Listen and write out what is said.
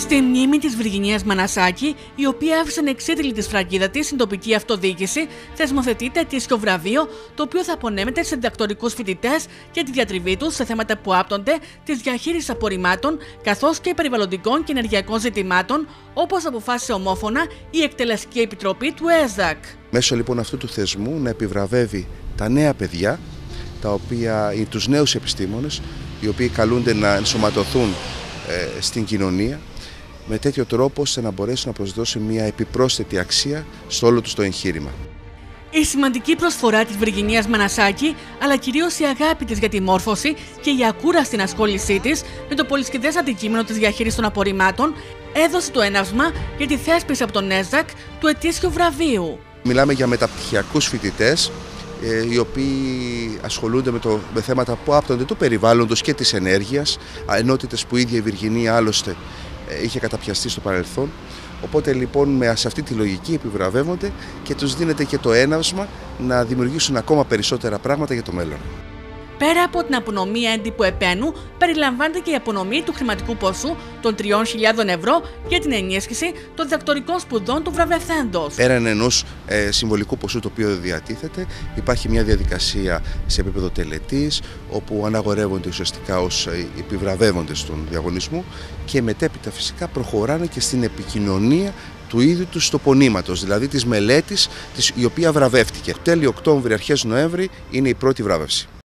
Στη μνήμη της Βυργινίας Μανασάκη, η οποία άφησε ανεξίτηλη τη σφραγίδα της στην τοπική αυτοδιοίκηση, θεσμοθετείται ετήσιο βραβείο, το οποίο θα απονέμεται σε διδακτορικούς φοιτητές και τη διατριβή τους σε θέματα που άπτονται της διαχείρισης απορριμμάτων, καθώς και περιβαλλοντικών και ενεργειακών ζητημάτων, όπως αποφάσισε ομόφωνα η Εκτελεστική Επιτροπή του ΕΣΔΑΚ. Μέσω λοιπόν αυτού του θεσμού να επιβραβεύει τα νέα παιδιά, τους νέους επιστήμονες, οι οποίοι καλούνται να ενσωματωθούν στην κοινωνία, με τέτοιο τρόπο ώστε να μπορέσουν να προσδώσουν μια επιπρόσθετη αξία στο όλο τους το εγχείρημα. Η σημαντική προσφορά της Βυργινίας Μανασάκη, αλλά κυρίως η αγάπη της για τη μόρφωση και η ακούραστη ενασχόλησή της με το πολυσχηδές αντικείμενο της διαχείρισης των απορριμμάτων, έδωσε το έναυσμα για τη θέσπιση από τον ΕΣΔΑΚ του ετήσιου βραβείου. Μιλάμε για μεταπτυχιακούς φοιτητές, οι οποίοι ασχολούνται με θέματα που άπτονται του περιβάλλοντος και της ενέργειας, ενότητες που η ίδια η Βυργινία άλλωστε είχε καταπιαστεί στο παρελθόν. Οπότε λοιπόν σε αυτή τη λογική επιβραβεύονται και τους δίνεται και το έναυσμα να δημιουργήσουν ακόμα περισσότερα πράγματα για το μέλλον. Πέρα από την απονομή έντυπου επένου, περιλαμβάνεται και η απονομή του χρηματικού ποσού των 3.000 ευρώ για την ενίσχυση των διδακτορικών σπουδών του βραβευθέντος. Πέραν ενός συμβολικού ποσού το οποίο διατίθεται, υπάρχει μια διαδικασία σε επίπεδο τελετής, όπου αναγορεύονται ουσιαστικά ως επιβραβεύοντες των διαγωνισμού και μετέπειτα φυσικά προχωράνε και στην επικοινωνία του ίδιου του τοπονήματος, δηλαδή της μελέτης η οποία βραβεύτηκε. Τέλη Οκτώβρη, αρχές Νοέμβρη είναι η πρώτη βράβευση.